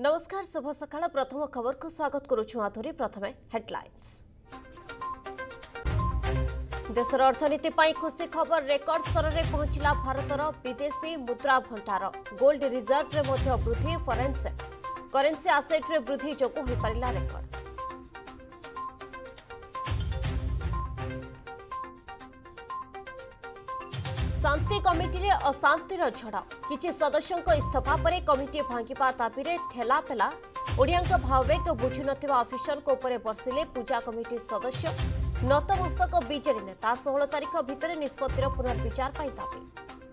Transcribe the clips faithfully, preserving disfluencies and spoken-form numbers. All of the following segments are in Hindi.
नमस्कार शुभ सकाळ प्रथम खबर को स्वागत करुछु आथोरी प्रथमे हेडलाइंस। देशर अर्थनीति पाई खुशी खबर रेकर्ड स्तर रे पहुंचला भारतर विदेशी मुद्रा भंडार गोल्ड रिजर्व रे मध्य वृद्धि फॉरेन करेंसी आसेट रे वृद्धि जोगु होई परिला रेकर्ड। शांति कमिटी रे अशांतिर झड़ किछि सदस्यों इस्तीफा पर कमिटी भांगिबा दाबी रे ठेलापेला ओडियांक भाववेग बुझु नथिबा अफिसर को ऊपर बर्षिले पूजा कमिटी सदस्य नतमस्तक बीजेडी नेता सोलह तारीख भितर निष्पत्तिर पुनर्विचार पाई दाबी।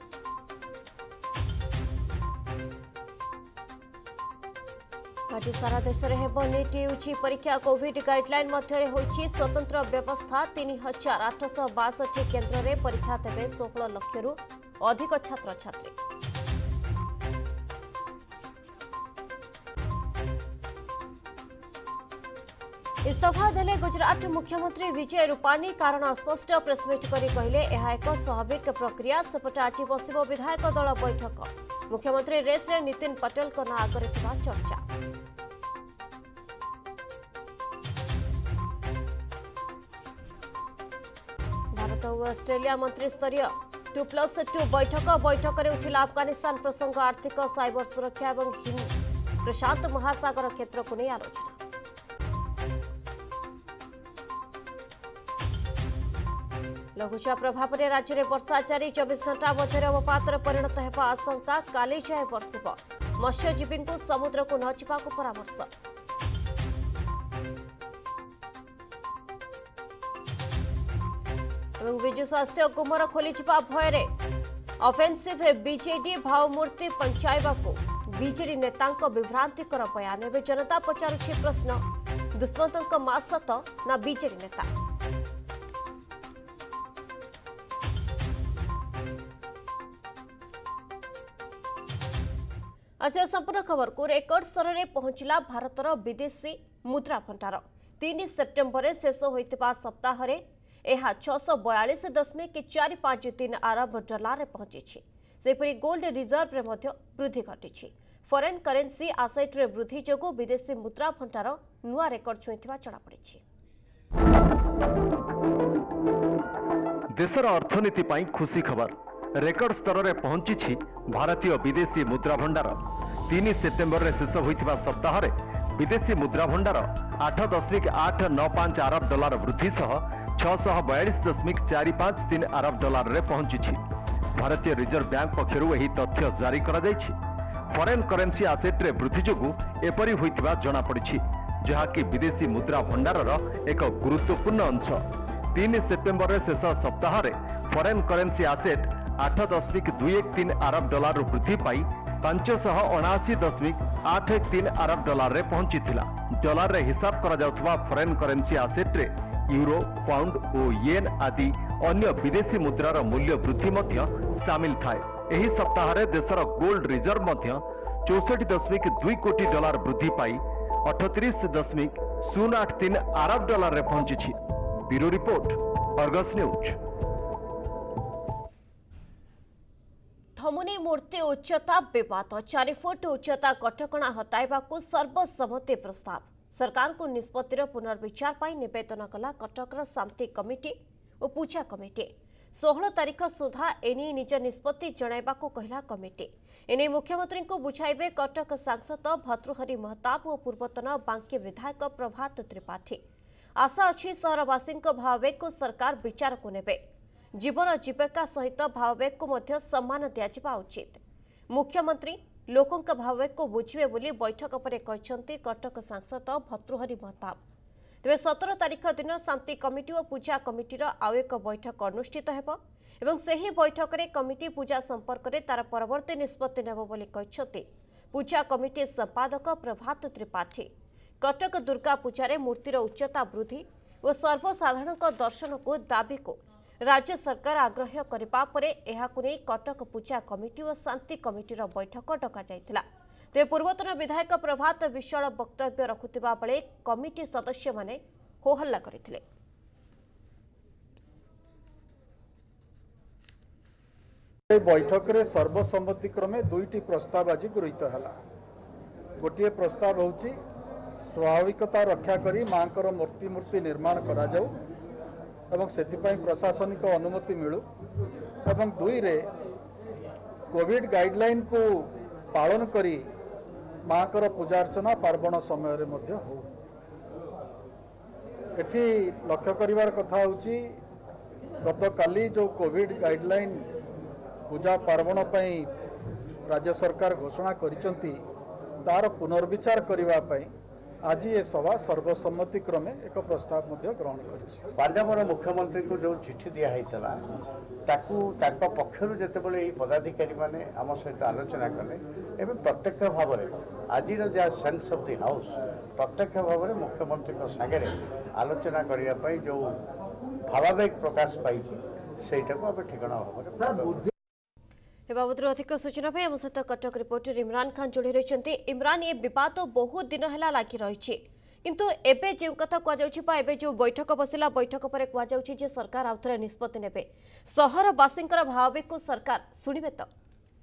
आज सारा देश में हेब नीट यूजी परीक्षा कोविड गाइडलाइन मध्य होइछि स्वतंत्र व्यवस्था तीन हजार आठश बासठी केन्द्र में परीक्षा देवे सोलह लक्षरू अधिक छात्र छात्री। इस्तीफा देले गुजरात मुख्यमंत्री विजय रूपानी कारण अस्पष्ट प्रेसमिट करी कहले यह एक स्वाभाविक प्रक्रिया। सेपटे आज बसिब विधायक दल बैठक मुख्यमंत्री रेस रे नितिन पटेल को ना आगे चर्चा। भारत और ऑस्ट्रेलिया मंत्रिस्तरीय टू प्लस टू बैठक बैठक में उठिला अफगानिस्तान प्रसंग आर्थिक साइबर सुरक्षा और हिंद प्रशांत महासागर क्षेत्र को नहीं आलोचना। लघुचाप प्रभाव में राज्य में वर्षा जारी चौबीस घंटा मध्य अवपात परिणत होगा आशंका काली जाए बर्षिब मत्स्यजीवी को समुद्र को न जा परामर्श। विजु स्वास्थ्य गुमर खोली भयर अफेन्सिव बीजेडी भावमूर्ति पंचायवा बीजेडी नेता विभ्रांतिकर बयान एवं जनता पचारुछि प्रश्न दुष्मंत मां सत ना बीजेडी नेता। आज संपूर्ण खबर को रेकर्ड स्तर में पहुंचला भारतर विदेशी मुद्रा भंडार तीन सेप्टेम्बर शेष होता सप्ताह यह छःश बयालीस दशमिक चार पांच तीन अरब डॉलर पहुंची। सेपरी गोल्ड रिजर्व रे मध्य वृद्धि घटी। फॉरेन करेंसी आसेट रे वृद्धि जोगु विदेशी मुद्रा भंडार नुआ रेकर्ड छुईथिबा जणा पड़िछि। देशर अर्थनीति पाई खुशी खबर रेकर्ड स्तर में पहुंची भारतीय विदेशी मुद्रा भंडार तीन सेप्टेम्बर में शेष होता सप्ताह विदेशी मुद्रा भंडार आठ दशमिक आठ नौ पांच अरब डॉलर वृद्धि सह छःश बयालीस दशमिक चार पांच तीन अरब डॉलर रे पहुंची। भारतीय रिजर्व बैंक पक्षर यह तथ्य जारी करा जायछि। फॉरेन करेंसी आसेट रे वृद्धि जोगु एपरी होइतिबा जणा पड़िछि जहाँकि विदेशी मुद्रा भंडार एक गुरुत्वपूर्ण अंश। तीन सेप्टेम्बर शेष सप्ताह फॉरेन करेंसी आसेट आठ दशमिक दुई एक तीन अरब डॉलर वृद्धि पाई पांचश अणाशी दशमिक आठ एक तीन अरब डॉलर रे पहुंची। डॉलर रे हिसाब करा जाउथबा फॉरेन करेंसी आसेट रे यूरो पाउंड और येन आदि अन्य विदेशी मुद्रार मूल्य वृद्धि मध्य शामिल थाए। एही सप्ताह रे देशर गोल्ड रिजर्व मध्य चौसठ दशमिक दुई कोटी डॉलर वृद्धि पाई अठतीस दशमिक शून्य आठ तीन अरब डॉलर रे पहुंची। Bureau report Argus news. धमुनी मूर्ति उच्चता विवाद चार फुट उच्चता कटकणा हटाइबाकू सर्वसम्मति प्रस्ताव सरकार को निष्पत्तिर पुनर्विचार पाई निवेदन कला कटकर शांति कमिटी और पूजा कमिटी। सोलह तारीख सुधा एने निज निष्पत्ति जणाइबाकू कहला कमिटी। एने मुख्यमंत्री को बुझाइबे कटक सांसद भर्तृहरि महताब और पूर्वतन बांकी विधायक प्रभात त्रिपाठी। आशा अच्छी सहरवासी भाववेग को सरकार विचार को नेबे। जीवन जीविका सहित भाववेग को मध्य सम्मान दिया उचित। मुख्यमंत्री लोकों भाववेग को बुझे बोली बैठक पर कहते कटक सांसद भर्तृहरि महताब। तेज सतर तारीख दिन शांति कमिटी और पूजा कमिटीर आउ एक बैठक अनुष्ठित हेब एवं सही बैठक में कमिटी पूजा संपर्क में तार परवर्ती निष्पत्ति नेब बोली कहते पूजा कमिटी संपादक प्रभात त्रिपाठी। कटक दुर्गा पूजार मूर्तिर उच्चता वृद्धि और सर्वसाधारण दर्शन को दाबी को राज्य सरकार आग्रह करबा परे एहाकु नै कटक पूजा कमिटी और शांति कमिटीर बैठक डका जायतिला। तेज पूर्वतन विधायक प्रभात विशाल वक्तव्य रखुथिबा बेले कमिटी सदस्य माने होहल्ला करथिले। बैठक रे सर्वसम्मति क्रमे दुईटी प्रस्ताव आज गृहीत हला। गोटे प्रस्ताव होची स्वाभाविकता रक्षा करी मांकर मूर्ति मूर्ति निर्माण करा जाऊ एवं सेतिपाई प्रशासनिक अनुमति मिलू एवं दुई रे कोविड गाइडलाइन को पालन करी मांकर पूजार्चना पार्वण समय रे मध्य हो। एठी लक्ष्य करिवार कथा होची गत काली जो कोविड गाइडलाइन पूजा पार्वण पई राज्य सरकार घोषणा करिसंती तार पुनर्विचार करिवा पई आज ये सभा सर्वसम्मति क्रमे एक प्रस्ताव मध्य ग्रहण करिछि। पंजाबर मुख्यमंत्री को जो चिठी दिया हैतला ताकू ताको पक्षरु जेतेबेले एही पदाधिकारी माने आम सहित आलोचना कले एवं प्रत्यक्ष भाव में आज जहाँ सेन्स ऑफ द हाउस प्रत्यक्ष भाव में मुख्यमंत्री सागर आलोचना करने जो भावावेग प्रकाश पाई सेटा को अब ठिकाना भाव ए बाबद अधिक सूचना आम सहित कटक रिपोर्टर इमरान खान जोड़ी रही। इमरान ये बद बहुत दिन है लगी रही किंतु एबे जो कथा कहुच्छे जो बैठक बसिला बैठक पर कहुच्छे सरकार आउ थे निष्पत्ति नेबे सहरवासी भावावेग को सरकार शुणिबे तो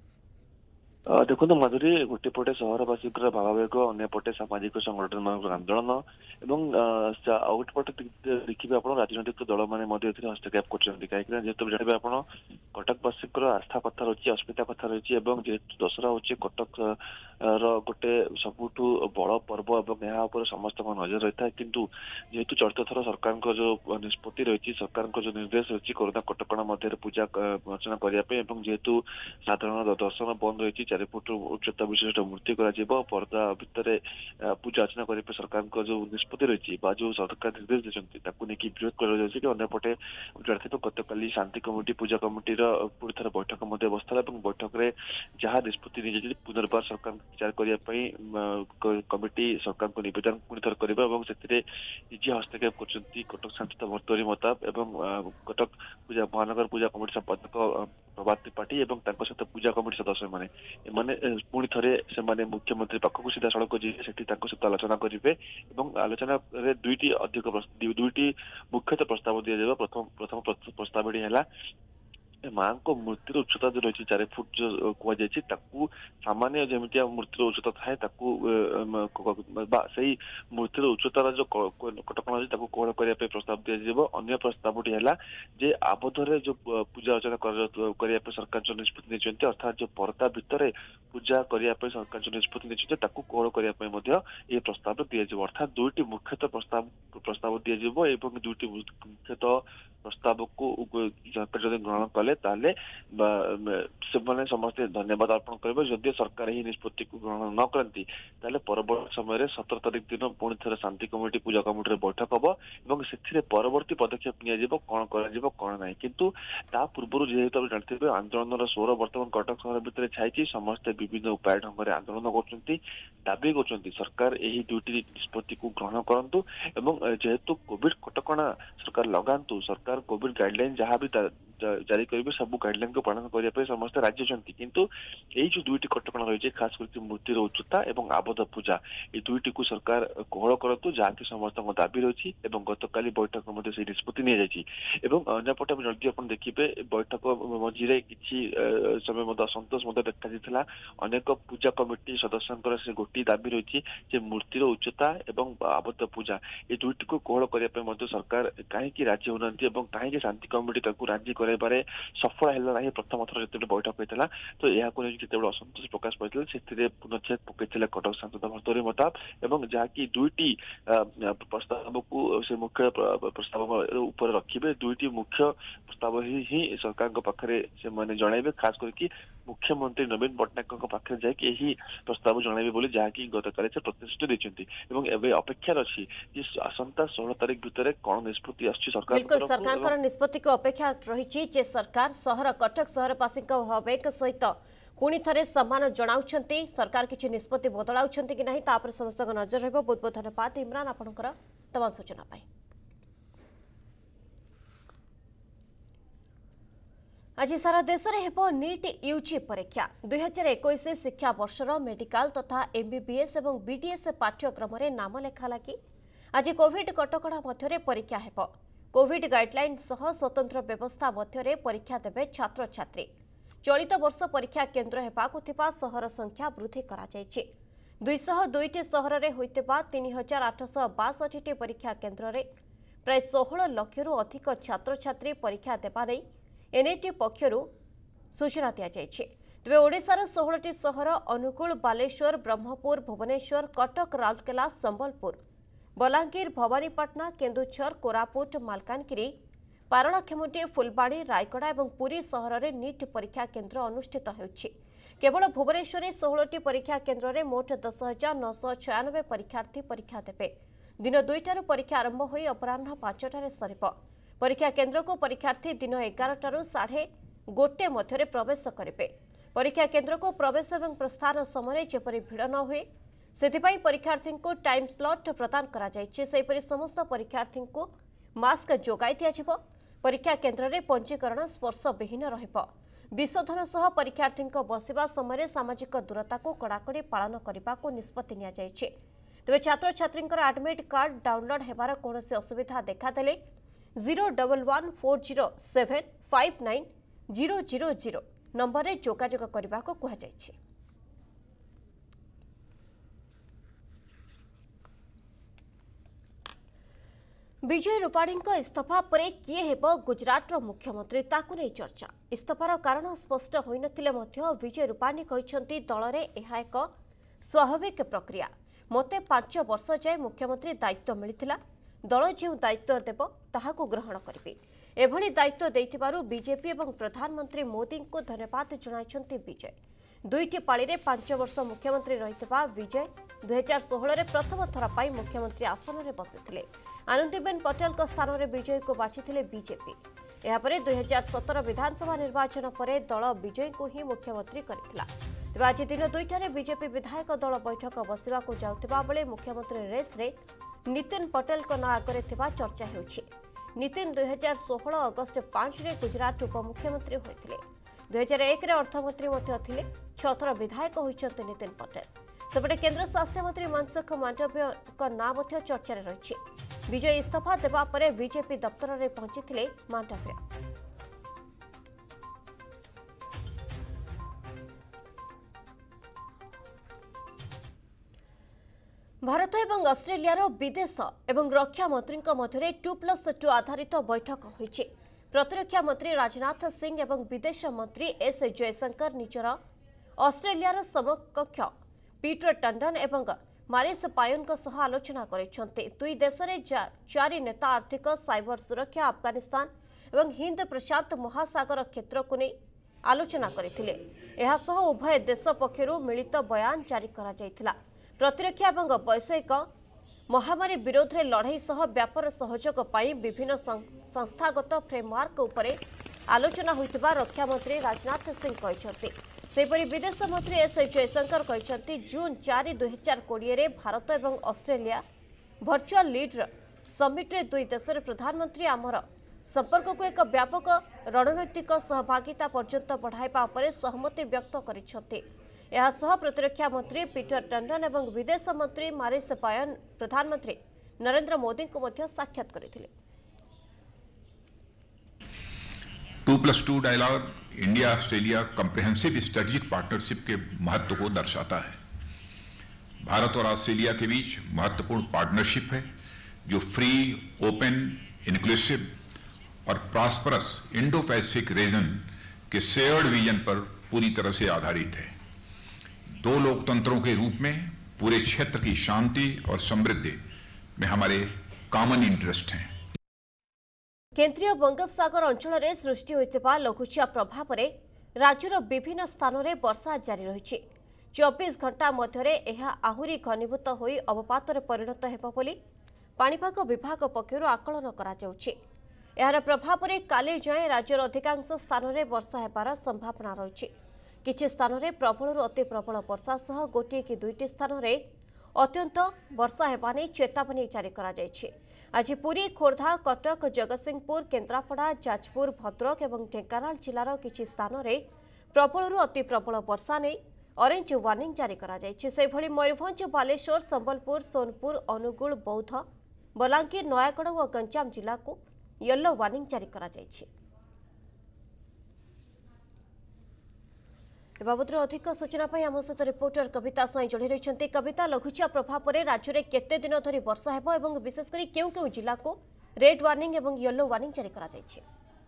देखो माधुरी गोटे पटे सहरवासी भावावेग अंने पटे सामाजिक संगठन मान आंदोलन एवं आउट पटे देखिए आप राजनैतिक दल मैंने हस्तक्षेप कर कहीं जेहतु जानते आप कटकवासी आस्था कथा रही अस्मिता कथा रही जेहतु दशहरा हूँ कटक रोटे सबुठ बड़ पर्व और यहाँ समस्त नजर रही है किंतु जेहेतु चलित थर सरकार जो निष्पत्ति रही सरकार जो निर्देश रही कोरोना कटका मध्य पूजा अर्चना करने जेहेतु साधारण दर्शन बंद रही चार फुट उच्चता विशिष्ट मूर्ति करदा भितर पूजा अर्चना करने सरकार जो निष्पत्ति रही जो सरकार निर्देश देते विरोध करपटे जानते गत काली शांति कमिटी पूजा कमिटी पुणी थर बैठक बसला बैठक में जहाँ निष्पत्ति नहीं पुनर्बार सरकार विचार करने कमिटी सरकार को नवेदन पुणी थर करवा निजे हस्तक्षेप कर कटक शांति भर्तुहरी मताब एवं कटक पूजा महानगर पूजा कमिटी संपादक प्रभात त्रिपाठी और सहित पूजा कमिटी सदस्य मैंने माने पुणी थे से मुख्यमंत्री पाखक सीधा सड़क जी सहित आलोचना करेंगे आलोचना दुईटी अधिक दुईटी मुख्यतः प्रस्ताव दिया प्रथम प्रथम प्रस्ताव है माँ को मूर्तिर उच्चता जो रही चार फुट जो कहुई सामान्य जमी मूर्तिर उच्चता थाए से मूर्तिर उच्चतार जो कटक कोहल करने प्रस्ताव दिया अन्य प्रस्ताव है आबद्धरे जो पूजा अर्चना करने सरकार जो निष्पत्ति नहीं अर्थात जो पर्दा भितर पूजा करने सरकार जो निष्पत्ति नहीं कोहल करने प्रस्ताव दिज्व अर्थात दुईटी मुख्यतः प्रस्ताव प्रस्ताव दिज्व दुईटी मुख्यतः प्रस्ताव को सरकार जब ग्रहण कले ताले से समस्ते धन्यवाद अर्पण करेंगे जदि सरकार ही निष्पत्ति को ग्रहण न करती ताले परवर्ती समय सतर तारीख दिन पुणी थे शांति कमिटी पूजा कमिटी बैठक हम से परवर्ती पदक्षेप नि कौन कौन ना किंतु ता पूर्व जेहेतु जानते आंदोलन स्वर बर्तमान कटक सहर भितर छाई समस्ते विभिन्न उपाय ढंग से आंदोलन कर दाबी कर सरकार यही दुईटी निष्पत्ति को ग्रहण करूँ जेहेतु कोविड कटका सरकार लगातु सरकार कोविड गाइडलाइन जहाँ भी जारी करेंगे सब गाइडलाइन को पालन करने समस्त राज्य अच्छी किंतु यही जो दुईटी कटका रही खास कर मूर्तिर उच्चता और आबद्ध पूजा ये दुईटी को सरकार कोहल करूँ जहाँकि समस्त दाबी रही है गत काली बैठक में से निष्पत्ति नहीं अंपटे जल्दी आप देखिए बैठक मझे किसी समय असंतोष देखा अनेक पूजा कमिटी सदस्यों से गोटे दाबी रही मूर्तिर उच्चता और आबद्ध पूजा ये दुईटी को कोहल करने सरकार कहीं राजी होना कहीं शांति कमिटी राजी कराइबारे सफल है प्रथम थर जो बैठक होता तो यह जो असंतोष प्रकाश पाई से पुनच्छेद पकई कटक शांति भर्तुहरी मताब और जहाँकि दुईटी प्रस्ताव को से मुख्य प्रस्ताव उपर रखिए दुईटी मुख्य प्रस्ताव ही सरकार पाखे से मैंने जनइबे खास करके मुख्यमंत्री नवीन पट्टनायक पाखे जाकि प्रस्ताव जनइबे बोली जहाँकि गत काली से प्रतिश्रुति देते अपेक्षार अच्छी आसंता षोह तारीख भितर कौन निष्पत्ति आछि सरकार सरकार निष्पत्ति को अपेक्षा रही सरकार सहर कटक सहरवासी भावेग सहित पुणी थे सम्मान जनाउछंती सरकार किसी निष्पत्ति बदलाउछंती कि नहीं तापर समस्त नजर रहिबो। बहुत बहुत धन्यवाद इमरान आपनकर तमाम सूचना पाई। आज सारा देश में हेबो नीट यूजी परीक्षा दुई हजार इक्कीस शिक्षा वर्षर मेडिकल तथा एमबीबीएस और बीडीएस पाठ्यक्रम में नाम लेखा लगी आज कोविड कटकड़ा मध्य परीक्षा हेबो कोविड गाइडलाइन सह स्वतंत्र व्यवस्था मध्य परीक्षा देवे छात्र छात्री चलित वर्ष परीक्षा केन्द्र हेबाकु थिबा सहर संख्या वृद्धि करा जायछि दुईश दुईटी सहर में होता तीन हजार आठश बासठी परीक्षा केन्द्र में प्राय षोह लक्ष अधिक छात्र छात्री परीक्षा देवा नहीं एनआईटी पक्षर सूचना दी जाइए। तेज ओडिशार षोहटी सहर अनुगुल बालेश्वर ब्रह्मपुर भुवनेश्वर कटक राउरकेला संबलपुर बलांगीर भवानीपाटना केन्दुझर कोरापुट मालकानगिरी पारଳାଖେମୁଣ୍ଡି फुलबाणी रायगड़ा और पुरी सहर में नीट परीक्षा केन्द्र अनुष्ठित होउछि। केवल भुवनेश्वर में षोहटी परीक्षा केन्द्र में मोट दस हजार नौश छयानबे परीक्षार्थी परीक्षा देवे। दिन दुईटार परीक्षा आरंभ हो अपराह पांचटार सर परीक्षा केन्द्र को परीक्षार्थी दिन एगारटार साढ़े गोटे मध्य प्रवेश करेंगे। परीक्षा केन्द्र को प्रवेश और प्रस्थान समय जेपरी भिड़ न हुए से परीक्षार्थी को टाइम स्लॉट प्रदान करा जायछि। सेहिपरि समस्त परीक्षार्थी को मास्क जोगाई दिया। परीक्षा केन्द्र में पंजीकरण स्पर्श विहीन रहिब। विशोधन सह परीक्षार्थी बसिबा समय सामाजिक दूरता को कड़ाकड़ी पालन करने को निष्पत्ति निया जायछि। तेज छात्र छात्री आडमिट कार्ड डाउनलोड होबार कौन असुविधा देखादेले zero double one four zero seven five nine zero zero zero number में जोगाजोग करने को कहुଯାଇଛି। विजय रूपाणी इस्तीफा पर किए हेब गुजरात मुख्यमंत्री ताकू नहीं चर्चा। इस्तीफार कारण स्पष्ट होई नथिले मध्य विजय रूपाणी कहिसंती दल रे एहा एक स्वाभाविक प्रक्रिया। मते पांच वर्ष जाए मुख्यमंत्री दायित्व मिलिथिला दल जो दायित्व देव ताहाकू ग्रहण करिबे। एभली दायित्व देइथिबारु बीजेपी एवं प्रधानमंत्री मोदी को धन्यवाद जणाइछंती विजय। दुईटी पाली रे पांच वर्ष मुख्यमंत्री रहितबा विजय दुई हजार षोहल प्रथम थर पाई मुख्यमंत्री आसन में बसिथिले। आनंदीबेन पटेल को स्थान में विजय को बाछिथिले बीजेपी। यापर दुई हजार सतर विधानसभा निर्वाचन पर दल विजय को ही मुख्यमंत्री करथिला। तेज आज दिन दुईटार बीजेपी विधायक दल बैठक बसवा जाउथिबा बेले मुख्यमंत्री रेस रे नितिन पटेल को नाँ आगे थिबा चर्चा होछि। नितिन दुई हजार षोहल अगस्ट पांच रे गुजरात उपमुख्यमंत्री होइथिले। दुई हजार एक रे अर्थमंत्री मध्य थिले। छथर विधायक होइछन्ते नितिन पटेल। सेपटे केंद्र स्वास्थ्य मंत्री मनसुख मांडव्य नाँ चर्चा रही। विजय इस्तीफा देवा पर बीजेपी दफ्तर में पहुंची मांडव्य। भारत एवं ऑस्ट्रेलियार विदेश एवं रक्षा मंत्री मध्य टू प्लस टू आधारित बैठक होइछि। प्रतिरक्षा मंत्री राजनाथ सिंह एवं विदेश मंत्री एस जयशंकर निजर ऑस्ट्रेलियार समकक्ष पीटर टंडन एवं मारिस पायोन सह आलोचना करिसेंते। दुई देश में चारि नेता आर्थिक साइबर सुरक्षा अफगानिस्तान एवं हिंद प्रशांत महासागर क्षेत्र को नहीं आलोचना करथिले। एहा सह उभय देश पक्षरु मिलित बयान जारी करा जायथिला। प्रतिरक्षा एवं वैश्विक महामारी विरोध में लड़ाई सह व्यापार सहयोग पाई विभिन्न संस्थागत फ्रेमवर्क उपरे आलोचना होइतबा रक्षा मंत्री राजनाथ सिंह कहते। सेपरि विदेश मंत्री एस जयशंकर कहते जून चार दुई हजार कोड़े भारत और ऑस्ट्रेलिया भर्चुआल लीडर समिट रे दुई देशर प्रधानमंत्री आमर संपर्क को एक व्यापक रणनैतिक सहभागिता पर्यंत बढ़ाइबा उपरे सहमति व्यक्त करिसेंते। यह सह प्रतिरक्षा मंत्री पीटर टंडन एवं विदेश मंत्री मारिस पायन प्रधानमंत्री नरेंद्र मोदी को मध्य साक्षात करथिले। Two plus two dialogue India Australia comprehensive strategic partnership के महत्व को दर्शाता है। भारत और ऑस्ट्रेलिया के बीच महत्वपूर्ण पार्टनरशिप है जो फ्री, ओपन, इंक्लूसिव और प्रॉस्परस इंडो पैसिफिक रीजन के शेयर्ड विजन पर पूरी तरह से आधारित है। दो लोकतंत्रों के रूप में पूरे क्षेत्र की शांति और समृद्धि में हमारे कॉमन इंटरेस्ट हैं। केंद्रीय बंगोपसागर अंचल में सृष्टि होइतिबा लघुचाप प्रभाव में राज्यर विभिन्न स्थान में वर्षा जारी रही। चौबीस घंटा मध्य आहुरी घनीभूत होई अवपात परिणत हेबो बोली पाणीपाग विभाग पक्षरु आकलन करा जाउछि। एहार प्रभाव में काली जाए राज्यर अधिकांश स्थान में वर्षा हेबार संभावना रही। किछि स्थान में प्रबल अति प्रबल वर्षा सह गोटे कि दुईटी स्थान में अत्यंत वर्षा हेबा नै चेतावनी जारी करा जायछि। आज पुरी, खोर्धा, कटक, जगतसिंहपुर, केन्द्रापड़ा, जाजपुर, भद्रक और ढेंकानाल जिलार किछि स्थान में प्रबल अति प्रबल वर्षा नै ऑरेंज वार्निंग जारी करा जायछि। सेभଳି मयूरभंज, बालेश्वर, संबलपुर, सोनपुर, अनुगुल, बौद्ध, बलांगीर, नयागढ़ और गंजाम जिला को येलो वार्निंग जारी करा जायछि। बाबद अधिक सूचना आम सहित रिपोर्टर कविता स्वयं जोड़ी रही। कविता, लघुचाप प्रभाव में राज्य में केते दिन धरी वर्षा हेबो एवं विशेषकर केउ केउ जिला को रेड वार्निंग एवं येलो वार्निंग जारी करा जायछि?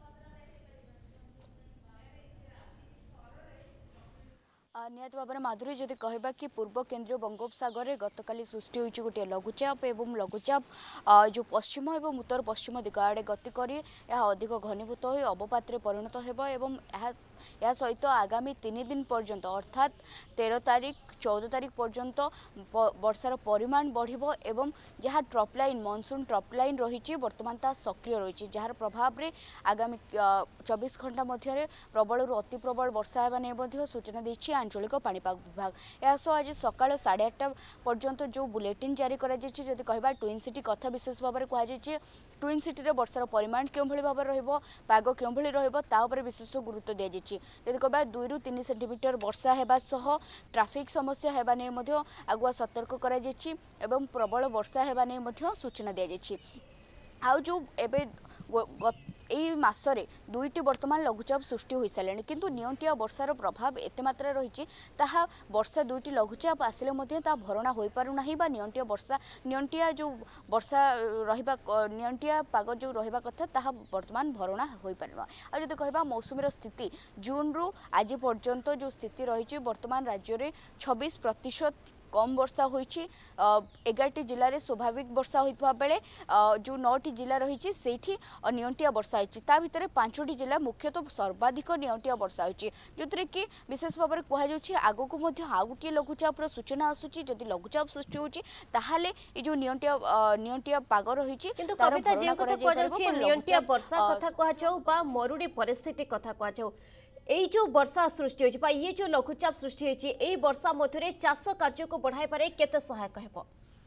निहत भाव में माधुरी जदि कहबा कि पूर्व केन्द्रीय बंगोपसागर में गतकाली सृष्टि होइछि गोटे लघुचाप एवं लघुचाप जो पश्चिम एवं उत्तर पश्चिम दिग आड़े गति करी अधिक घनीभूत हो अवपात परिणत हेबो एवं या सहित आगामी तीन दिन पर्यंत अर्थात तेरह तारीख चौदह तारीख पर्यंत वर्षार परिमाण बढ़िबो एवं जहाँ trough line monsoon trough line रही बर्तमान ता सक्रिय रही जार प्रभाव में आगामी चौबीस घंटा मध्य प्रबल अति प्रबल वर्षा होगा नहीं सूचना देछि आंचलिक पाणीपाग विभाग। यासह आज सकाळ साढ़े आठटा पर्यंत जो बुलेटिन जारी करा जायछि जदि कहबा ट्विन सिटी कथा विशेष भाव में कहा जायछि ट्विन सिटी रे वर्षार परिमाण केउ भली भाव रहिबो पाग केउ भली रहिबो ता ऊपर विशेष गुरुत्व दिया जायछि। जदि कहबा दुई रु तीन सेंटीमीटर वर्षा हेबा सह ट्रैफिक समस्या हेबा नै मध्य आगुआ सतर्क करा जायछि एवं प्रबल वर्षा हेबा नै मध्य सूचना दिया जायछि। आ जो एबे एई मासरे दुईटी वर्तमान लघुचाप सृष्टि हो सारे किंतु नियंटिया वर्षार प्रभाव एते मात्रा रही ताहा वर्षा दुईटी लघुचाप आसिले मध्य ता भरणा हो पारु नाही बा नियंटिया वर्षा नियंटिया जो वर्षा रहिबा नियंटिया पाग जो रहिबा कथा ताहा वर्तमान भरणा हो पारु। आ जदि कहबा मौसुमीर स्थिति जून रु आज पर्यंत जो स्थिति रही वर्तमान राज्य में छब्बीस प्रतिशत कम वर्षा होइछि। एगारटी जिले में स्वाभाविक वर्षा होइतबा बेले जो नौटी जिला रही से नियंटिया वर्षा होइछि ता भितर पांचटी जिला मुख्यतः सर्वाधिक नियंटिया वर्षा होइछि जोथरे कि विशेष भाव में कह जाउछि आगो को मध्य आ गोटे लघुचापर सूचना आसुछि जदि लघुचाप सृष्टि होछि ताहाले ए जो नियंटिया नियंटिया पाग रहिछि किंतु कविता जे कथा कह जाउछि नियंटिया वर्षा कथा कह जाउ बा मरुडी परिस्थिति कथा कह जाउ এই जो वर्षा सृष्टि होछि बा ये जो लघुचाप सृष्टि होछि एई वर्षा मध्यरे चाष कार्य को बढ़ाई पारे केते सहायक हेबो?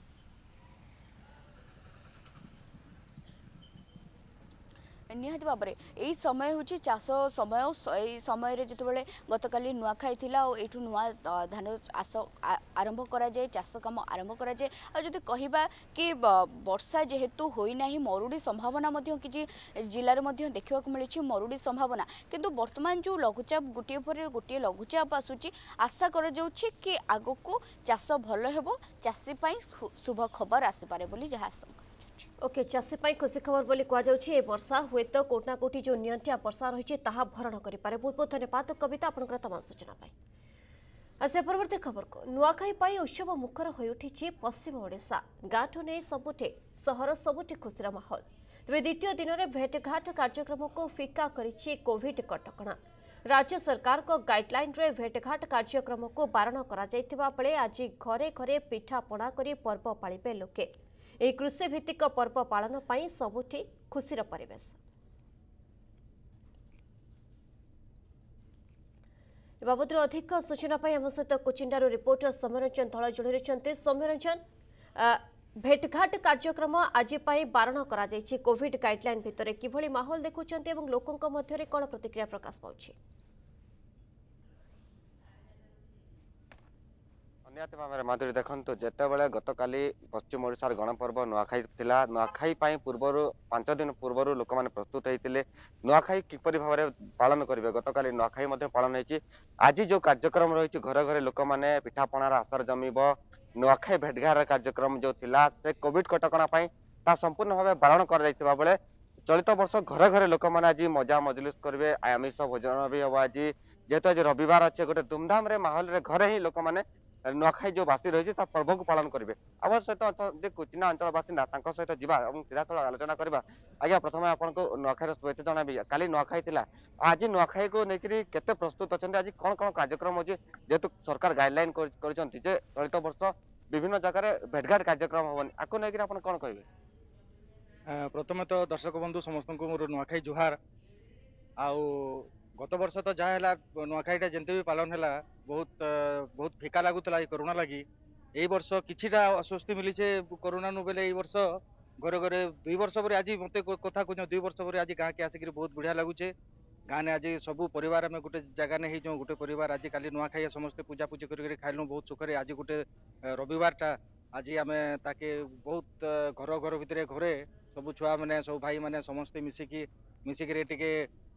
निहत भाव में यही समय हूँ चाष समय यही समय जिते गतकाली नुआखाई थिला और एठू नुआ धान आस आरंभ करा जाए चाष काम आरंभ करा जाए। आ जदि कहिबा कि वर्षा जेहेतु होई नाही मरुड़ी संभावना मध्य किछि जिल्ला रे मध्य देखिबा को मिलिछि मरुड़ी संभावना किंतु वर्तमान जो लघुचाप गोटे पर गोटे लघुचाप आसुछि आशा करा जाउछि कि आगो को चाष भलो हेबो चाषी पई शुभ खबर आसी पारे बोली जहा आशंका। ओके चाषी पाई खुशी खबर बोली कह जाउछि ए वर्षा हुए तो कोटना कोटी जो नियंत्या वर्षा रही ताहा भरण करि पारे। बहुत बहुत धन्यवाद कविता आपनकर तमाम सूचना पाई। आसे परवर्ती खबर को नुआखाई पाई उत्सव मुखर होई उठिछि पश्चिम ओडिशा गाँठू नहीं सबुठे सहर सबुठे खुशीर माहौल। तेज द्वितीय दिन में भेटघाट कार्यक्रम को फिका करिछि कोविड कटकणा। राज्य सरकार को गाइडलाइन रे भेटघाट कार्यक्रम को बारण करा जायतिबा बेले आज घरे घरे पिठा पणा करी पर्व पालिबे लोके। ए कृषि भित्तिक पर्व पालन पाई सबुठी खुशीर परिवेश। बाबद अधिक सूचना पाई आम सहित कोचिंडारू रिपोर्टर सौम्यरंजन धଳ जोड़ी रही। सौम्यरंजन, भेटघाट कार्यक्रम आज बारण करा जायछि कोविड गाइडलाइन भितर किभली माहौल देखुचंती एवं लोकंक मध्यरे कोन प्रतिक्रिया प्रकाश पाउछि? निहत भाव में माधुरी देखु जितेबाला गतकाली पश्चिम ओडिशार गणपर्व नुआखाई थिला नुआखाई पूर्वर पांच दिन पूर्व लोक मैंने प्रस्तुत होते नुआखाई किपरि भाव में पालन करेंगे गतकाली नुआखाई पालन होती। आज जो कार्यक्रम रही घरे घरे लोक मैंने पिठापणार आसर जमीब नुआखाई भेटघाट कार्यक्रम जो थिला से कोविड कटकणा ता संपूर्ण भाव बारण कर बेले चलित वर्ष घरे घरे लोक मैंने आज मजा मजलिस करेंगे आमिष भोजन भी हम आज जेहेतु आज रविवार अच्छे गोटे धूमधाम रे माहौल रे घरे ही लोक मैंने नुआखाई जो बासी रही पर्व को पालन करेंगे। आम सहित कुचिना अंचल बासिंदा सहित जीवा सीधा स्थल आलोचना करवा। आज्ञा प्रथम आपको नुआखाई शुभेच्छा जनाबी काली नुआखाई थिला आज नुआखाई को लेकर केते प्रस्तुत अच्छा आज कौन कौन कार्यक्रम अच्छे जेहेतु सरकार गाइडलाइन कर चलित वर्ष विभिन्न जगह भेटघाट कार्यक्रम हम आपको लेकर आप कौन कहे? प्रथम तो दर्शक बंधु समस्त को मोर नुआखाई जुहार। आउ गत वर्ष तो जहाँ नुआखाईटा जमती भी पालन है बहुत बहुत फिका लगुला कोरोना लगी यही वर्ष किछिटा आश्वस्ति मिली कोरोना नु बेले यही वर्ष घरे घरे दुई वर्ष पर आज मत कथा कह दुई वर्ष पर आज गाँ के आसिक बहुत बढ़िया लगुचे। गाँव ने आज सबू परिवार आम गोटे जगह नहीं जो गोटे परिवार आज काली नुआखाई समस्ते पूजा पूजी कर खाइलु बहुत सुखरे। आज गोटे रविवारटा आज आम ताके बहुत घर घर भितर घरे सब छुआ मैंने सब भाई मैंने समस्ते मिसिकी मिसिकी टिके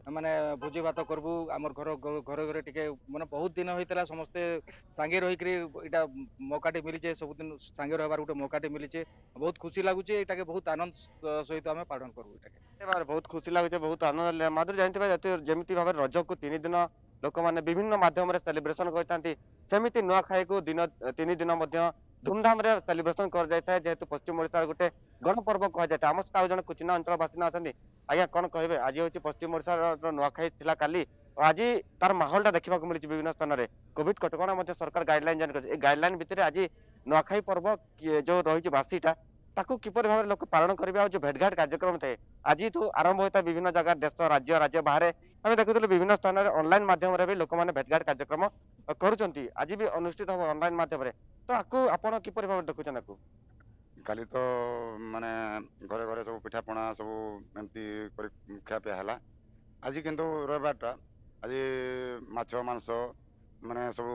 माने भोजी भात करबू आमर घर घर घर टिके माने बहुत दिन होइतला समस्ते सांगे रही करी इटा मौकाटे मिली सब दिन सांगे रहबार गोटे मौकाटे मिली बहुत खुशी लगुच ये बहुत आनंद सहित आम पालन करूँ बार बहुत खुशी लगुचे बहुत आनंद माधुरी जानते जमी भाव रज को तीन दिन लोक मैंने विभिन्न मध्यम सेलिब्रेशन करते नुआखाई को दिन तीन दिन धूमधाम रे सेलिब्रेशन कर जाए जेहेतु पश्चिम ओडिशा गोटे गणपर्व कह जाए आम सहित जन कुचिना अंचल बासिंदा अच्छा आज्ञा कौन कहे आज हूँ पश्चिम ओडिशा नुआखाई थी काली आज तार माहौलटा देखा मिली विभिन्न स्थान में कोविड कटका सरकार गाइडलाइन जारी कर गाइडलाइन भितर आज नुआखाई पर्व जो रही बासीटा ताकू किपर भाव लोक पालन करेंगे जो भेटघाट कार्यक्रम थे आज तो आरंभ होता है विभिन्न जगह देश राज्य राज्य बाहर आम देखुल विभिन्न स्थान में ऑनलाइन माध्यम भी लोक मैंने भेटघाट कार्यक्रम करुँच आज भी अनुष्ठित हम ऑनलाइन माध्यम तो आपको आपड़ किपर भाव देखुन आपको काली तो माने घरे घरे सब पिठापणा सब एमती खापिया है आज किंतु रविवारटा आज माछ मांस माने सब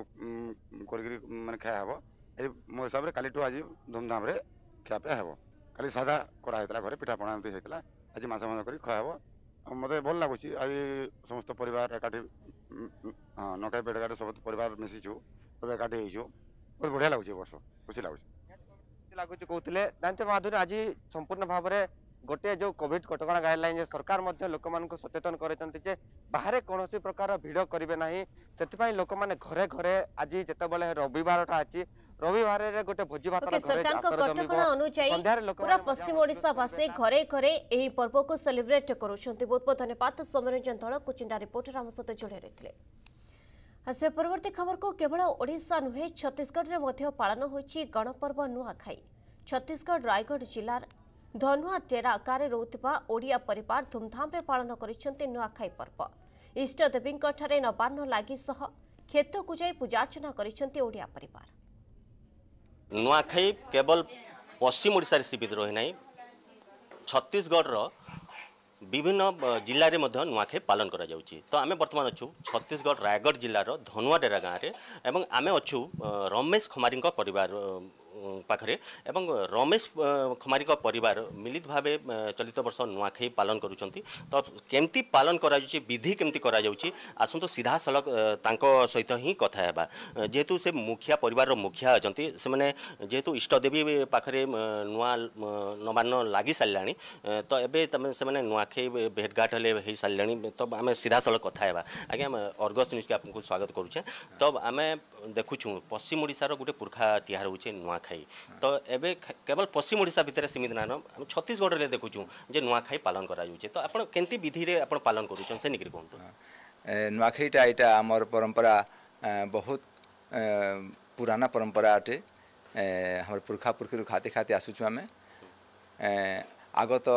कर खाया हम मो हिसाब से काली आज धूमधाम रे खापिया हे खाली सादा कराइला घरे पिठापणा एमती होता आज माछ मांस कर खाया मत भल लगुच आज समस्त परिवार एकाठी हाँ नकाई पेटघाट सब परिवार मिशीचु सब एकाठी हो बहुत बढ़िया लगुच वर्ष खुशी लगुच लगुच कहते जानते माधुरी आज संपूर्ण भाव में गोटे जो कोविड कटका गाइडलाइन सरकार लोक मान सचेतन कर बाहर कौन प्रकार भिड़ करेंगे ना से लोक मैंने घरे घरे आज जिते रविवार अच्छी रविवार गोटे भोजी भात सरकार कटकणा अनुसार पूरा पश्चिम ओडिशावासी घरे घरे यही पर्व को सेलिब्रेट करुछंती। बहुत बहुत धन्यवाद सोमरंजन धल कुचिंडा रिपोर्टर आम सहित जोड़े रही। आसे परवर्ती खबर को केवल ओडिशा नुहे छत्तीसगढ़ में मध्य पालन होइछि गणपर्व नुआखाई। छत्तीसगढ़ रायगढ़ जिलार धनुआ टेरा गारे रोथिबा ओडिया परिवार धूमधाम रे पालन करिसेंति नुआखाई पर्व। इष्ट देवी ठारे नबान्न लागि सह खेत को जाई पूजार्चना करिसेंति ओडिया परिवार। नुआखाई केवल पश्चिम ओडिशा रे सीमित रही नाही छत्तीसगढ़ रो विभिन्न जिले में नुआखाई पालन करा जाउची। तो आमे वर्तमान अच्छु छत्तीसगढ़ रायगढ़ जिलार धनुआडेरा गाँव में एवं आमे अच्छु रमेश खमारी परिवार पाखरे एवं रमेश खमारी परिवार मिलित भावे चलित वर्ष नुआखाई पालन करुछंती। तो केमती पालन करा जाउची विधि केमती करा जाउची आसंतो सीधा सलक तांको सहित ही कथा हेबा जेहेतु से मुखिया परिवार रो मुखिया अछंती से माने जेहेतु इष्ट देवी पाखरे नुआ नबान्न लागि सारलाणी तो एबे तमे से माने नुआखाई भेटघाट हले हे सारलाणी तो आमे सीधा सलक कथा हेबा। आज्ञा अर्गस न्यूज के आपको स्वागत करूछे। तो आमे देखुछु पश्चिम ओडिशा रो गुटे पुरखा तिहार होचे नुआखाई। तो एबे केवल पश्चिम ओडिशा भितर सीमित ना हम छत्तीसगढ़ रे देखुछु जे नुआखाई पालन करा जाउचे। तो आपण केंती विधि रे आपण पालन करूछन से निकरी कोन नुआखाईटा एटा हमर परंपरा बहुत पुराना परंपरा अटे हमर पुरखा पुरखी खाते खाते आसुछु हमें आगो तो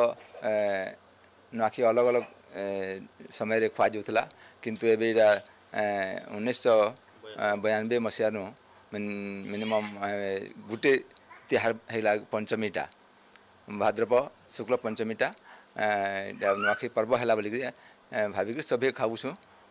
नुआखाई अलग अलग समय रे खुआ जाउतला किंतु एबे उन्नीस सौ बयानबे मसीहानु मिनिमम गुटे तिहार है पंचमीटा भाद्रव शुक्ल पंचमीटा नुआखाई पर्व है बोलिक भाविक सभी खाऊसु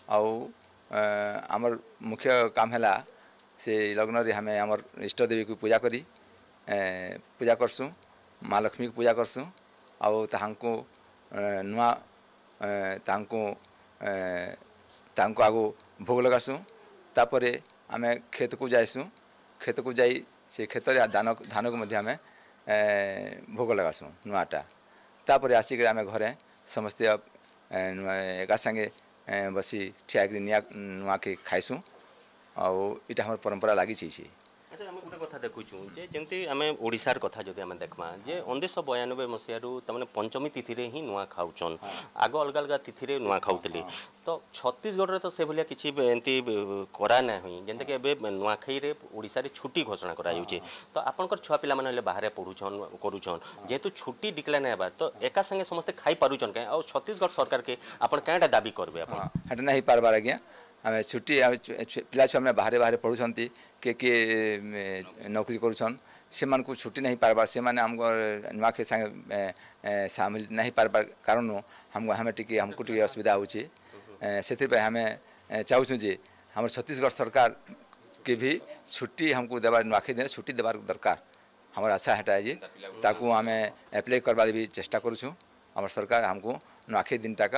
आमर मुख्य काम है से लग्न रे हमें आमर इष्ट देवी को पूजा करी पूजा करसु माँ लक्ष्मी को पूजा करसु आउ तांको नुआ तांको तांको आगो भोग लगासु तापरे आमे खेत को जाइसु खेत को जाई से खेत धान धान को मध्य आमे भोग लगासु नुआटा तापरे आसिक आमे घरे समस्ते एका संगे बसी ठिया निया नुआ के खाइसु आउ इटा हमर परंपरा लागि छी छी। अच्छा आम गोटे कथा देखुचु जे जेमती आमे ओडिसार कथा जदि आमे देखमा जे उन्नीस सौ बयानबे मसीहारू तमने पंचमी तिथि रे ही नुआ खाउचन आगो अलग अलग तिथि रे नुआ खाउतले। तो छत्तीसगढ़ रे तो से भलिया किछि एंती करा ना होई जेंते के एबे नुआखाई रे ओडिसा रे छुट्टी घोषणा करा जाउचे। तो आपनकर छुआ पिला माने बाहर पढुछन करूछन जेहेतु छुट्टी डिक्लेयर नै बार तो एका संगे समस्त खाई पारुछन के और छत्तीसगढ़ सरकार के आपन काटा दाबी करबे आपन हट नाही पारबार आज्ञा आम छुट्टी पिला छुआ मैंने बाहर बाहर पढ़ुंट किए किए नौकरी करुछन से छुट्टी नहीं पारबार से माने हमको नुआखाई संगे सामिल नहीं पारबार कारण हमको हमें टी हमको टी असुविधा होची से हमें चाहूँ जे हमारे छत्तीसगढ़ सरकार के भी छुट्टी हमको देवार नुआखाई दिन छुट्टी देवार दरकार हमार आशा हटा जे ताकू आम एप्लाई करवार भी चेष्टा करुँ हमार सरकार हमको नुआखाई दिन टाका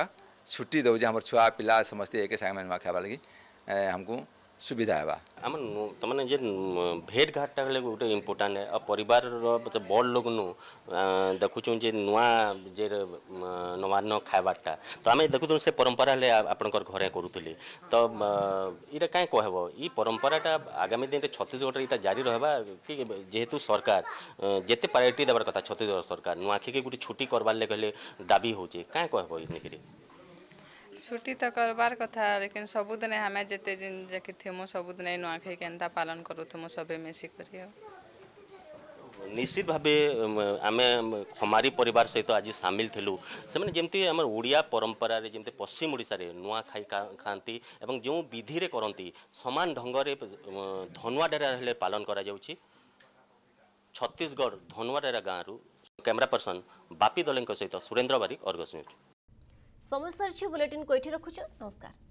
छुट्टी दौचे हमर छुआ पिला समस्ते एक संगे नुआ खाइबा लगी हमको सुविधा है। आम तमाने जे भेट घाटा गोटे इम्पोर्टाट है परिवार बड़ लोग नु देखुँ जे नुआ जे नवान्न खाइबाटा तो आम देखुँ से परंपरा ले आपनकर घरे करूली तो ये कहीं कहब ये परंपराटा आगामी दिन में छत्तीसगढ़ यहाँ जारी रहा कि जेहेतु सरकार जिते प्रायोरिटी देवार कथा छत्तीसगढ़ सरकार नुआखी के गोटे छुट्टी करवार ले कहले दाबी होचे कहीं कहब ये छुट्टी तो करबार कथा लेकिन सबुदिन हमें जिते दिन जकि थमु सबुदिन नुआखाई केनता पालन करूँ सबे मिसी करियो। निश्चित भावे आम खमारी परिवार सहित आज सामिल थिलु से माने जेमती आम ओडिया परंपरा रे जेमती पश्चिम ओडिशा रे नुआ खाई खाती एवं जो विधि रे करंती समान ढंग रे धनुआ डेरा हेले पालन करा जाउछि। छत्तीसगढ़ धनुआ डेरा गाँव कैमरा पर्सन बापी दलें सहित सुरेंद्र बारिक अर्गस न्यूज। समय सरछि बुलेटिन को एठी रखुछु नमस्कार।